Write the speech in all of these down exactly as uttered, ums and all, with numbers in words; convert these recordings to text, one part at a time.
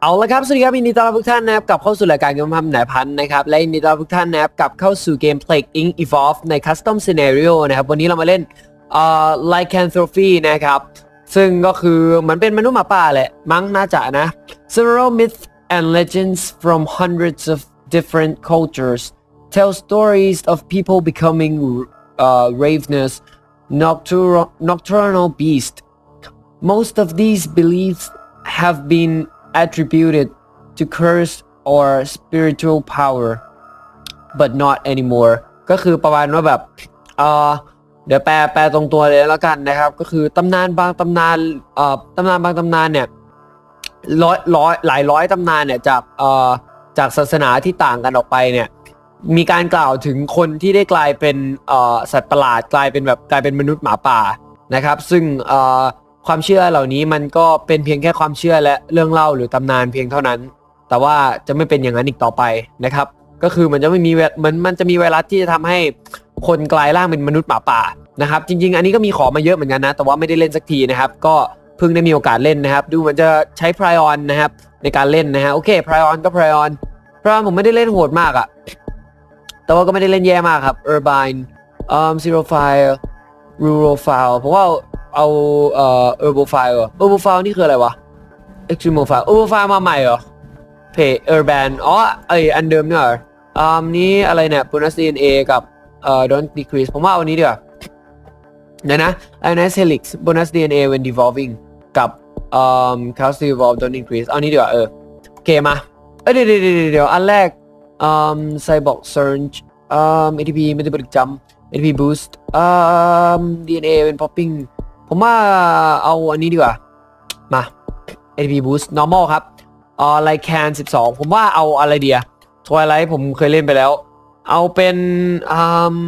เอาละครับสวัสดีครับยินดีต้อนรับทุกท่านนะครับกลับเข้าสู่รายการเกมพันไหนพันนะครับและยินดีต้อนรับทุกท่านนะครับกลับเข้าสู่เกม Plague อิง Evolve ใน Custom Scenario นะครับวันนี้เรามาเล่นเอ่อ Lycanthropy นะครับซึ่งก็คือเหมือนเป็นมนุษย์หมาป่าแหละมั้งน่าจะนะ Several myths and legends from hundreds of different cultures tell stories of people becoming uh, ravenous nocturnal nocturnal beasts. Most of these beliefs have been attributed to curse or spiritual power but not anymore ก็คือประมาณว่าแบบเอ่อเดี๋ยวแปลแปลตรงตัวเลยแล้วกันนะครับก็คือตำนานบางตำนานเอ่อตำนานบางตำนานเนี่ยร้อยร้อยหลายร้อยตำนานเนี่ยจากเอ่อจากศาสนาที่ต่างกันออกไปเนี่ยมีการกล่าวถึงคนที่ได้กลายเป็นเอ่อสัตว์ประหลาดกลายเป็นแบบกลายเป็นมนุษย์หมาป่านะครับซึ่งเอ่อความเชื่อเหล่านี้มันก็เป็นเพียงแค่ความเชื่อและเรื่องเล่าหรือตำนานเพียงเท่านั้นแต่ว่าจะไม่เป็นอย่างนั้นอีกต่อไปนะครับก็คือมันจะไม่มีเหมือนมันจะมีไวรัสที่จะทำให้คนกลายร่างเป็นมนุษย์หมาป่านะครับจริงๆอันนี้ก็มีขอมาเยอะเหมือนกันนะแต่ว่าไม่ได้เล่นสักทีนะครับก็เพิ่งได้มีโอกาสเล่นนะครับดูเหมือนจะใช้ไพรออนนะครับในการเล่นนะฮะโอเคไพรออนก็ไพรออนไพรออนผมไม่ได้เล่นโหดมากอะแต่ว่าก็ไม่ได้เล่นแย่มากครับ Urbine เอ่อ Zero File Rural File เพราะว่าเอาเอ่อ Urbophile เหรอ Urbophile นี่คืออะไรวะ Extremophile Urbophile มาใหม่เหรอเพจ Urban อ๋อไออันเดิมเนี่ยเหรออ่านี้อะไรเนี่ย Bonus ดี เอ็น เอ กับเอ่อ Don't Decrease ผมว่าเอาอันนี้ดีกว่าเดี๋ยวนะ Ionized Helix Bonus ดี เอ็น เอ when devolving กับเอ่อ Chaos Evolve Don't Increase เอานี้ดีกว่าเออโอเคมาเอ้ยเดี๋ยวเดี๋ยวเดี๋ยวอันแรกอืม Cyborg Surge อืม เอ ที พี Metabolic Jump เอ ที พี Boost อืม ดี เอ็น เอ เป็น Poppingผมว่าเอาอันนี้ดีกว่ามา เอ ที พี Boost Normal ครับเอ่อ Lycan สิบสองผมว่าเอาอะไรเดีย Twilight ผมเคยเล่นไปแล้วเอาเป็นอืม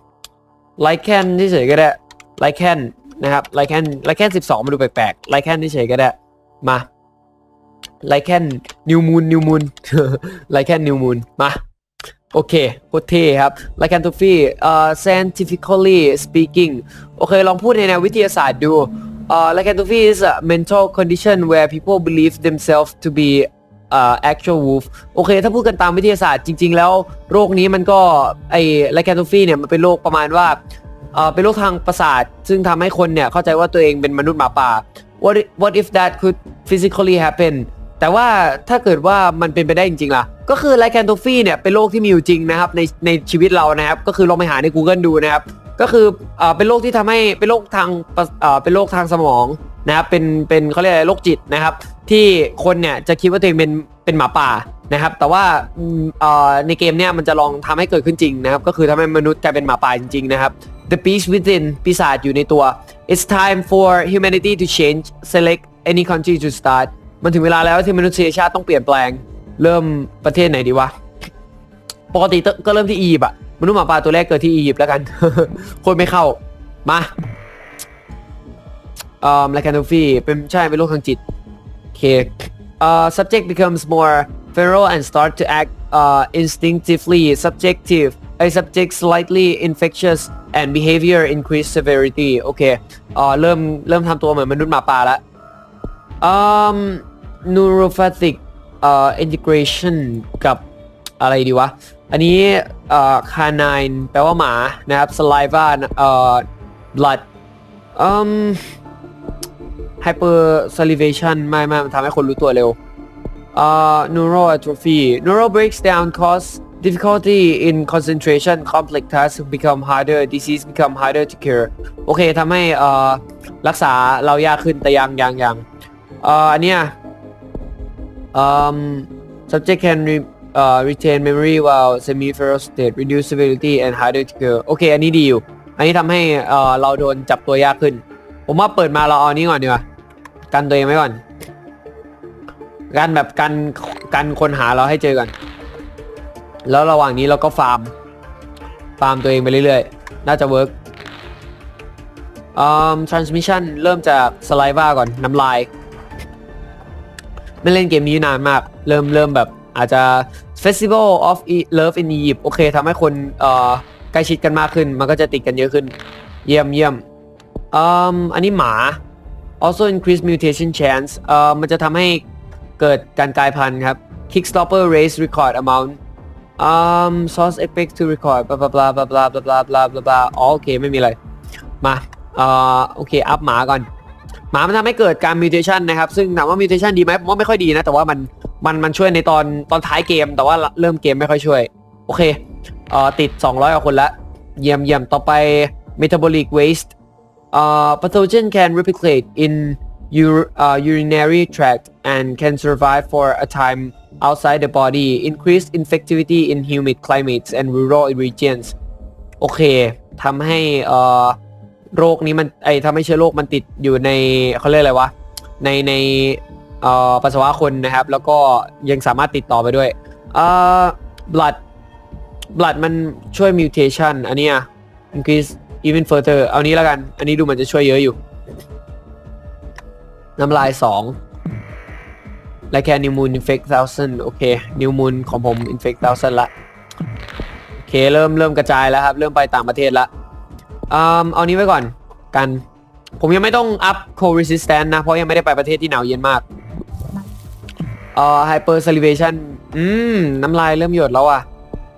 Lycan เฉยๆก็ได้ Lycan นะครับ Lycan Lycan สิบสองมาดูแปลกๆ Lycan เฉยๆก็ได้มา Lycan New Moon New Moon Lycan New Moon มาโอเคโคตรเท่ครับ Lycanthropy เอ่อ scientifically speaking โอเคลองพูดในแนววิทยาศาสตร์ดูเอ่อ Lycanthropy is a mental condition where people believe themselves to be uh, actual wolf โอเคถ้าพูดกันตามวิทยาศาสตร์จริงๆแล้วโรคนี้มันก็ไอ้ Lycanthropy เนี่ยมันเป็นโรคประมาณว่าเอ่อเป็นโรคทางประสาทซึ่งทำให้คนเนี่ยเข้าใจว่าตัวเองเป็นมนุษย์หมาป่า what what if that could physically happenแต่ว่าถ้าเกิดว่ามันเป็นไปได้จริงๆล่ะก็คือ Lycanthropy เนี่ยเป็นโรคที่มีอยู่จริงนะครับในในชีวิตเรานะครับก็คือลองไปหาใน Google ดูนะครับก็คือเอ่อเป็นโรคที่ทำให้เป็นโรคทางเอ่อเป็นโรคทางสมองนะครับเป็นเป็นเขาเรียกอะไรโรคจิตนะครับที่คนเนี่ยจะคิดว่าตัวเองเป็นเป็นหมาป่านะครับแต่ว่าเอ่อในเกมเนี่ยมันจะลองทำให้เกิดขึ้นจริงนะครับก็คือทำให้มนุษย์กลายเป็นหมาป่าจริงๆนะครับ The beast within ปีศาจอยู่ในตัว It's time for humanity to change select any country to startมันถึงเวลาแล้วที่มนุษยชาติต้องเปลี่ยนแปลงเริ่มประเทศไหนดีวะปกติก็เริ่มที่อียิปต์อะมนุษย์หมาป่าตัวแรกเกิดที่อียิปต์แล้วกัน คนไม่เข้ามาเอ่อ Lycanthropy เป็นใช่เป็นโรคทางจิตโอเคเอ่อ subject becomes more feral and start to act uh, instinctively subjective a subject slightly infectious and behavior increase severity โอเคเอ่อเริ่มเริ่มทำตัวเหมือนมนุษย์หมาป่าแล้วอืม neuropathic เอ่อ integration กับอะไรดีวะอันนี้เอ่อ canine แปลว่าหมานะครับ saliva เอ่อ blood อืม hyper salivation ไม่ไม่มันทำให้คนรู้ตัวเร็วเอ่อ neural atrophy neural breaks down cause difficulty in concentration complex tasks become harder disease become harder to cure โอเคทำให้เอ่อรักษาเรายากขึ้นแต่ยังยังยังเอ่ออันเนี้ยอืม subject can re, uh, retain memory while semi-feral state reduce severity and harder to cure โอเคอันนี้ดีอยู่อันนี้ทำให้เอ่อเราโดนจับตัวยากขึ้นผมว่าเปิดมาเราเอานี้ก่อนดีกว่ากันตัวเองไว้ก่อนกันแบบกันกันคนหาเราให้เจอกันแล้วระหว่างนี้เราก็ฟาร์มฟาร์มตัวเองไปเรื่อยๆน่าจะเวิร์กอืม transmission เริ่มจาก saliva ก่อนน้ำลายไม่เล่นเกมนี้นานมากเริ่มเริ่มแบบอาจจะ Festival of Love in Egypt โอเคทำให้คนเอ่อใกล้ชิดกันมากขึ้นมันก็จะติดกันเยอะขึ้นเยี่ยมเยี่ยมอืมอันนี้หมา also increase mutation chance เอ่อมันจะทำให้เกิดการกลายพันธุ์ครับ Kickstopper raise record amount um source effect to record blah blah blah blah blah blah blah blah blah อ๋อโอเคไม่มีอะไรมาเอ่อโอเคอัพหมาก่อนหมามันทำให้เกิดการ mutation นะครับซึ่งถามว่า mutation ดีไหมผมว่าไม่ค่อยดีนะแต่ว่ามันมันมันช่วยในตอนตอนท้ายเกมแต่ว่าเริ่มเกมไม่ค่อยช่วยโอเคเอ่อติดสองร้อยกว่าคนละเยี่ยมเยี่ยมต่อไป metabolic waste เอ่อ pathogen can replicate in ur uh, urinary tract and can survive for a time outside the body increased infectivity in humid climates and rural regions โอเคทำให้เอ่อโรคนี้มันไอทำให้เชื้อโรคมันติดอยู่ในเขาเรียกอะไรวะในในเอ่อปัสสาวะคนนะครับแล้วก็ยังสามารถติดต่อไปด้วยเอ่อ blood blood มันช่วย mutation อันนี้อ่ะ increase even further เอานี้แล้วกันอันนี้ดูเหมือนจะช่วยเยอะอยู่น้ำลายสองและแค่ new moon infect thousand โอเค new moon ของผม infect thousand ละโอเคเริ่มเริ่มกระจายแล้วครับเริ่มไปต่างประเทศละอืมเอานี้ไว้ก่อนกันผมยังไม่ต้องอัพ cold resistant นะเพราะยังไม่ได้ไปประเทศที่หนาวเย็นมากเอ่อ hyper salivation อืมน้ำลายเริ่มหยดแล้วอ่ะ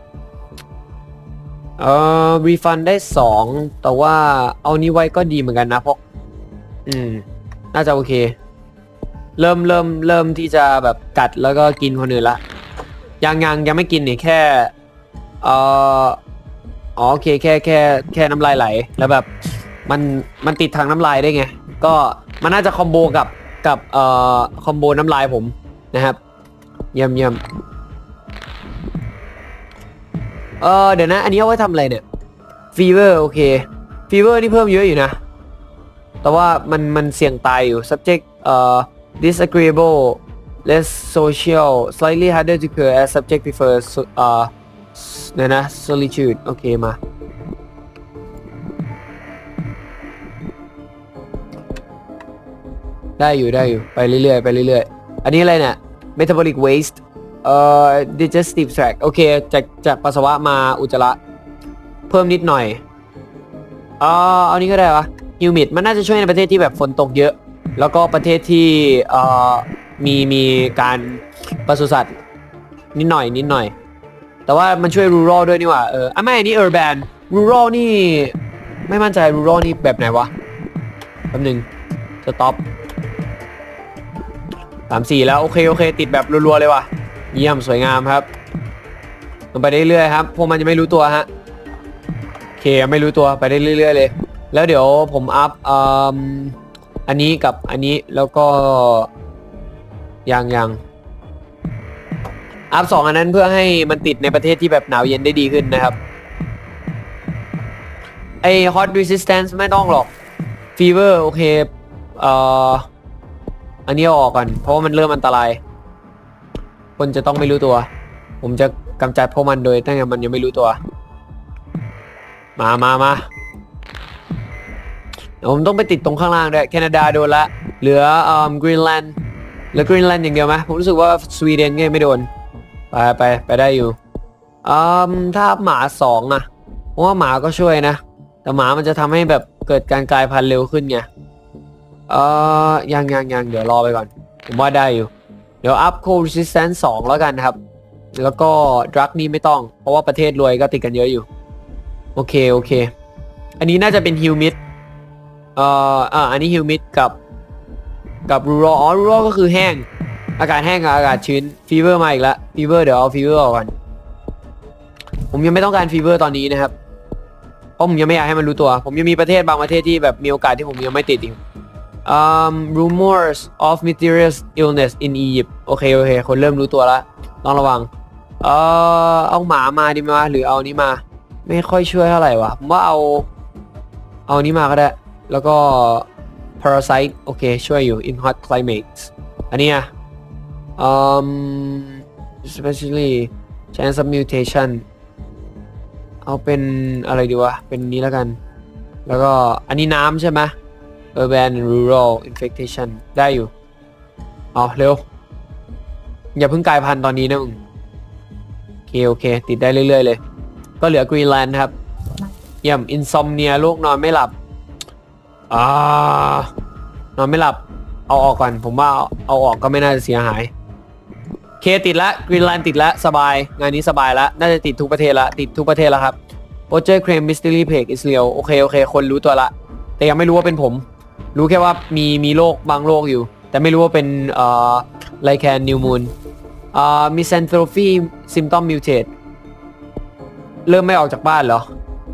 เอ่อ refund ได้สองแต่ว่าเอานี้ไว้ก็ดีเหมือนกันนะเพราะอืมน่าจะโอเคเริ่มเริ่มเริ่มที่จะแบบกัดแล้วก็กินคนอื่นละยังยังยังไม่กินนี่แค่เอ่ออ๋อโอเคแค่แค่แค่น้ำลายไหลแล้วแบบมันมันติดทางน้ำลายได้ไงก็มันน่าจะคอมโบกับกับเอ่อคอมโบน้ำลายผมนะครับเยี่ยมเยี่ยมเออเดี๋ยวนะอันนี้เอาไว้ทำอะไรเนี่ยฟีเวอร์โอเคฟีเวอร์นี่เพิ่มเยอะอยู่นะแต่ว่ามันมันเสี่ยงตายอยู่ subject เอ่อ disagreeable less social slightly harder to cure as subject prefers เอ่อเนี่ยนะ solitude โอเคมาได้อยู่ได้อยู่ไปเรื่อยๆไปเรื่อยๆอันนี้อะไรเนี่ย metabolic waste เอ่อ digestive tract โอเคจากจากปัสสาวะมาอุจจาระเพิ่มนิดหน่อยอ๋อเอานี้ก็ได้วะhumid มันน่าจะช่วยในประเทศที่แบบฝนตกเยอะแล้วก็ประเทศที่เอ่อมีมีการปศุสัตว์นิดหน่อยนิดหน่อยแต่ว่ามันช่วย rural ด้วยนี่หว่าเอออ่ะไม่อันนี้ urban rural นี่ไม่มั่นใจ rural นี่แบบไหนวะแป๊บนึง stop สามสี่แล้วโอเคโอเคติดแบบรัวๆเลยว่ะเยี่ยมสวยงามครับมันไปได้เรื่อยครับพวกมันจะไม่รู้ตัวฮะโอเคไม่รู้ตัวไปได้เรื่อยๆเลยแล้วเดี๋ยวผมอัพอ่าอันนี้กับอันนี้แล้วก็ยังยังอัพสองอันนั้นเพื่อให้มันติดในประเทศที่แบบหนาวเย็นได้ดีขึ้นนะครับไอ hot resistance ไม่ต้องหรอก fever โอเคเอ่ออันนี้เอาออกก่อนเพราะว่ามันเริ่มอันตรายคนจะต้องไม่รู้ตัวผมจะกำจัดพวกมันโดยตั้งแต่มันยังไม่รู้ตัวมามามาผมต้องไปติดตรงข้างล่างด้วยแคนาดาโดนละเหลืออ่ากรีนแลนด์เหลือกรีนแลนด์อย่างเดียวไหมผมรู้สึกว่าสวีเดนก็ไม่โดนไปไปไปได้อยู่อืมถ้าหมาสองนะเพราะว่าหมาก็ช่วยนะแต่หมามันจะทำให้แบบเกิดการกลายพันธุ์เร็วขึ้นไงเอ่อยังยังยังเดี๋ยวรอไปก่อนผมว่าได้อยู่เดี๋ยวอัพ cold resistance สองแล้วกันครับแล้วก็ดรักนี้ไม่ต้องเพราะว่าประเทศรวยก็ติดกันเยอะอยู่โอเคโอเคอันนี้น่าจะเป็น humidเอ่ออ่าอันนี้ humid กับกับ rural อ๋อ rural ก็คือแห้งอากาศแห้งกับอากาศชื้น fever มาอีกแล้ว fever เดี๋ยวเอา fever ออกก่อนผมยังไม่ต้องการ fever ตอนนี้นะครับเพราะผมยังไม่อยากให้มันรู้ตัวผมยังมีประเทศบางประเทศที่แบบมีโอกาสที่ผมยังไม่ติดอยู่Um, rumors of mysterious illness in Egypt โอเคโอเคคนเริ่มรู้ตัวแล้วต้องระวังเอ่อเอาหมามาดีไหมวะหรือเอานี้มาไม่ค่อยช่วยเท่าไหร่วะผมว่าเอาเอานี้มาก็ได้แล้วก็ parasite โอเคช่วยอยู่ in hot climates อันนี้อ่ะ um especially chance of mutation เอาเป็นอะไรดีวะเป็นนี้แล้วกันแล้วก็อันนี้น้ำใช่ไหมurban and rural infestation ได้อยู่เอาเร็วอย่าเพิ่งกลายพันธุ์ตอนนี้นะมึงโอเคโอเคติดได้เรื่อยๆเลยก็เหลือกรีนแลนด์ครับเยี่ยม insomnia โรคนอนไม่หลับอ่านอนไม่หลับเอาออกก่อนผมว่าเอาออกก็ไม่น่าจะเสียหายเคติดละกรีนแลนด์ติดละสบายงานนี้สบายละน่าจะติดทุกประเทศละติดทุกประเทศแล้วครับโอเจอร์เครมมิสเตอรี่เพกอิสเรียลโอเคโอเคคนรู้ตัวละแต่ยังไม่รู้ว่าเป็นผมรู้แค่ว่ามีมีโรคบางโรคอยู่แต่ไม่รู้ว่าเป็นเอ่อไลแคนนิวมูนเอ่อมิเซนโทรฟีซิมตอมมิวเทตเริ่มไม่ออกจากบ้านเหรอ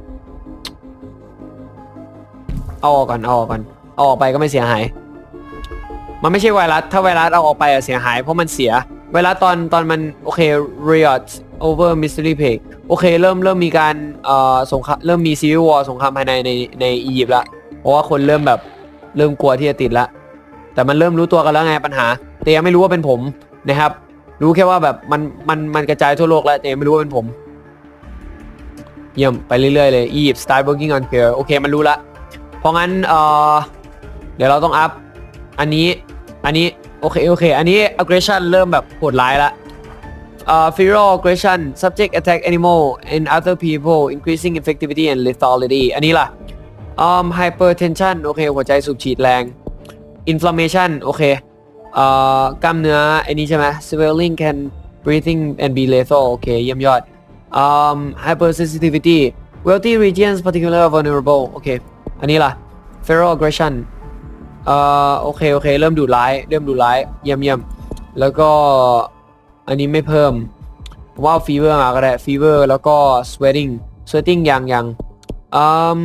เอาออกก่อนเอาออกก่อนเอาออกไปก็ไม่เสียหายมันไม่ใช่ไวรัสถ้าไวรัสเอาออกไปอะเสียหายเพราะมันเสียไวรัสตอนตอนมันโอเค riot over mystery pig โอเคเริ่มเริ่มมีการเอ่อสงครามเริ่มมี civil war สงครามภายในในในอียิปต์ละเพราะว่าคนเริ่มแบบเริ่มกลัวที่จะติดละแต่มันเริ่มรู้ตัวกันแล้วไงปัญหาแต่ยังไม่รู้ว่าเป็นผมนะครับรู้แค่ว่าแบบมันมันมันกระจายทั่วโลกแล้วแต่ยังไม่รู้ว่าเป็นผมเยี่ยมไปเรื่อยๆเลยอียิปต์ start working on cure โอเคมันรู้ละเพราะงั้นเอ่อเดี๋ยวเราต้องอัพอันนี้อันนี้โอเคโอเคอันนี้ aggression เริ่มแบบโหดร้ายละเอ่อ feral aggression subject attack animal and other people increasing effectivity and lethality อันนี้ล่ะอืม hypertension โอเคหัวใจสูบฉีดแรง inflammation โอเคเอ่อกล้ามเนื้ออันนี้ใช่ไหม swelling can breathing and be lethal โอเคเยี่ยมยอดอืม hypersensitivity wealthy regions particularly vulnerable โอเคอันนี้ล่ะ feral aggression เอ่อโอเคโอเคเริ่มดุร้ายเริ่มดุร้ายเยี่ยมเยี่ยมแล้วก็อันนี้ไม่เพิ่มผมว่าฟีเวอร์มาก็ได้ฟีเวอร์แล้วก็ sweating sweating ยังยังอืม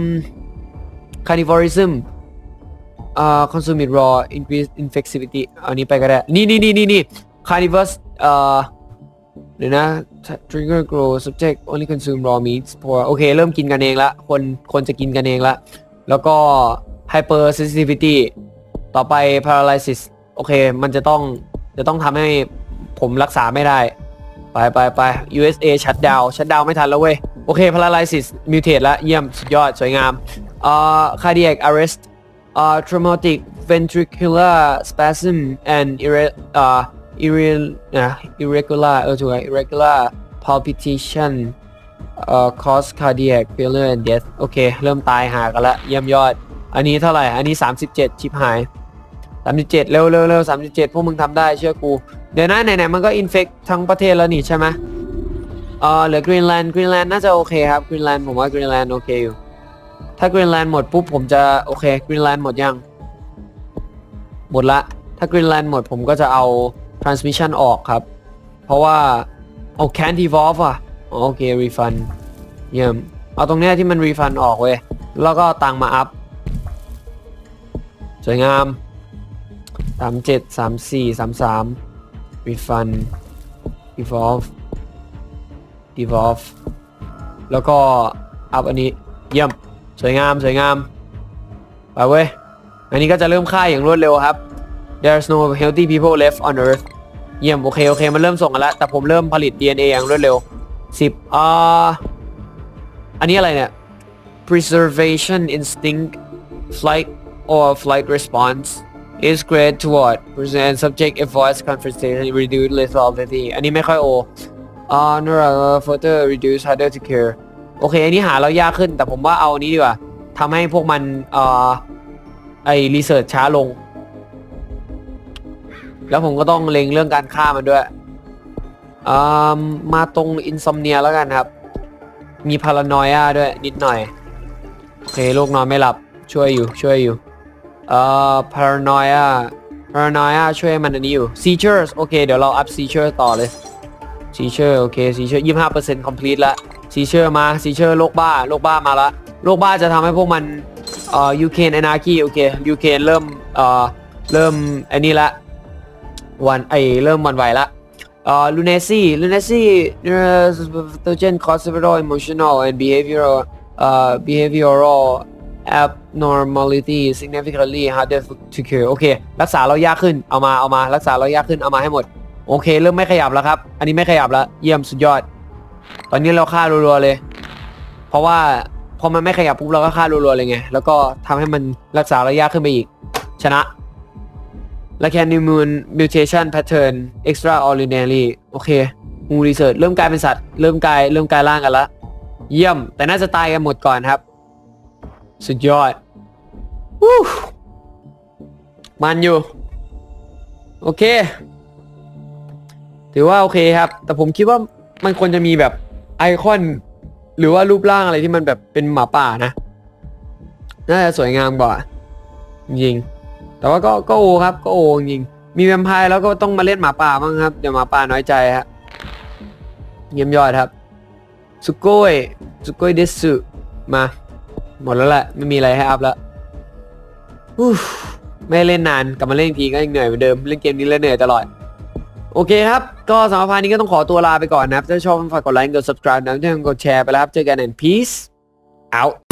carnivorism อ่า consume it raw increase infectivity อันนี้ไปก็ได้นี่นี่นี่นี่นี่ carnivorous เอ่อเดี๋ยวนะ trigger grow subject only consume raw meats for โอเคเริ่มกินกันเองละคนคนจะกินกันเองละแล้วก็ hyper sensitivity ต่อไป paralysis โอเคมันจะต้องจะต้องทำให้ผมรักษาไม่ได้ไปไปไป ยู เอส เอ ชัดดาวชัดดาวไม่ทันแล้วเว้ยโอเค paralysis mutate ละเยี่ยมสุดยอดสวยงามเอ่อ cardiac arrest เอ่อ traumatic ventricular spasm and irre เอ่อ irre นะ irregular เออถูกไหม irregular palpitation เอ่อ cause cardiac failure and death โอเคเริ่มตายหากันละเยี่ยมยอดอันนี้เท่าไหร่อันนี้สามสิบเจ็ดชิบหายสามสิบเจ็ดเร็วเร็วเร็วสามสิบเจ็ดพวกมึงทำได้เชื่อกูเดี๋ยวนะไหนๆมันก็อินเฟคทั้งประเทศแล้วนี่ใช่ไหมเออเหลือกรีนแลนด์กรีนแลนด์น่าจะโอเคครับกรีนแลนด์ผมว่ากรีนแลนด์โอเคอยู่ถ้ากรีนแลนด์หมดปุ๊บผมจะโอเคกรีนแลนด์หมดยังหมดละถ้ากรีนแลนด์หมดผมก็จะเอา transmission ออกครับเพราะว่าเอา can't evolve อ่ะโอเค refund เยี่ยมเอาตรงเนี้ยที่มัน refund ออกเว้ยแล้วก็ตังมาอัพสวยงามสามเจ็ดสามสี่สามสาม refund evolve devolve แล้วก็อัพอันนี้เยี่ยมสวยงามสวยงามไปเว้ยอันนี้ก็จะเริ่มค่ายอย่างรวดเร็วครับ there's no healthy people left on earth เยี่ยมโอเคโอเคมันเริ่มส่งกันแล้วแต่ผมเริ่มผลิต ดี เอ็น เอ อย่างรวดเร็วสิบอ่าอันนี้อะไรเนี่ย preservation instinct flight or flight response is great to what present subject avoids confrontation reduce lethality อันนี้ไม่ค่อยโออ่า neural further reduce harder to cure โอเคอันนี้หาเรายากขึ้นแต่ผมว่าเอาอันนี้ดีกว่าทำให้พวกมันเอ่อไอรีเสิร์ชช้าลงแล้วผมก็ต้องเล็งเรื่องการฆ่ามันด้วยอ่ามาตรง insomnia แล้วกันครับมี paranoia ด้วยนิดหน่อยโอเคโรคนอนไม่หลับช่วยอยู่ช่วยอยู่เอ่อ paranoia paranoia ช่วยมันอันนี้อยู่ seizures โอเคเดี๋ยวเรา up seizure ต่อเลย seizure โอเค seizure ยี่สิบห้าเปอร์เซ็นต์ complete ละ seizure มา seizure โรคบ้าโรคบ้ามาละโรคบ้าจะทำให้พวกมันเอ่อ Ukraine anarchy โอเค Ukraine เริ่มเอ่อเริ่มอันนี้ละวันไอเริ่มวันไหวละเอ่อ lunacy lunacy neurosurgeon cause several emotional and behavioral เอ่อ behavioral abnormality significantly harder to cure โอเครักษาเรายากขึ้นเอามาเอามารักษาเรายากขึ้นเอามาให้หมดโอเคเริ่มไม่ขยับแล้วครับอันนี้ไม่ขยับแล้วเยี่ยมสุดยอดตอนนี้เราฆ่ารัวๆเลยเพราะว่าพอมันไม่ขยับปุ๊บเราก็ฆ่ารัวๆเลยไงแล้วก็ทำให้มันรักษาเรายากขึ้นไปอีกชนะและแค่นิวมูน mutation pattern extraordinary โอเคมูรีเสิร์ชเริ่มกลายเป็นสัตว์เริ่มกลายเริ่มกลายร่างกันละเยี่ยมแต่น่าจะตายกันหมดก่อนครับสุดยอดวู้มันอยู่โอเคถึถือว่าโอเคครับแต่ผมคิดว่ามันควรจะมีแบบไอคอนหรือว่ารูปร่างอะไรที่มันแบบเป็นหมาป่านะน่าจะสวยงามกว่าจริงแต่ว่าก็ก็โอครับก็โอจริงมีแวมไพร์แล้วก็ต้องมาเล่นหมาป่าบ้างครับเดี๋ยวหมาป่าน้อยใจฮะเยี่ยมยอดครับสุโกยสุโกยเดสึมาหมดแล้วแหละไม่มีอะไรให้อัพแล้วไม่เล่นนานกลับมาเล่นทีก็ยังเหนื่อยเหมือนเดิมเล่นเกมนี้แล้วเหนื่อยตลอดโอเคครับก็สำหรับพาร์ทนี้ก็ต้องขอตัวลาไปก่อนนะครับถ้าชอบฝากกดไลค์กด subscribe นะถ้ากดแชร์ไปแล้วครับเจอกัน and peace out